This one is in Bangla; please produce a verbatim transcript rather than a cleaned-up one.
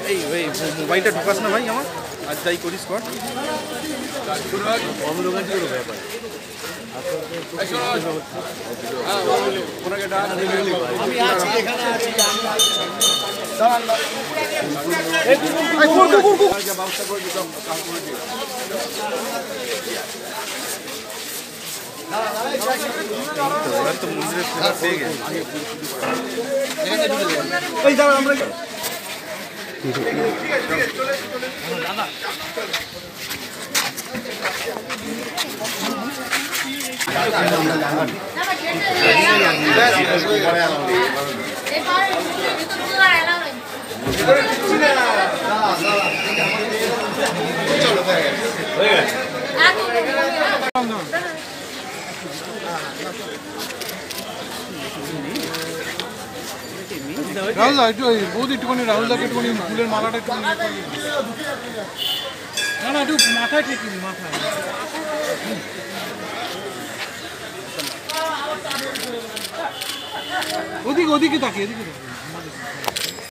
এই ওই মোবাইলটা ঢোকাস না ভাই আমার আর যাই করিস কর কম লোকের কি করে ব্যাপার আমি আছি এখানে আছি ব্যবস্থা করে দিতাম কাল করে দিই ওরা তো মন্দিরের সেবা পেয়ে গেছে এই যাও আমরা দাদা রাহুল একটু বহুত একটুখানি রাহুল দাকে একটুখানি ফুলের মালাটা একটু না না একটু মাথায় ঠিক মাথায় ওদিকে ওদিকে তাকিয়ে এদিকে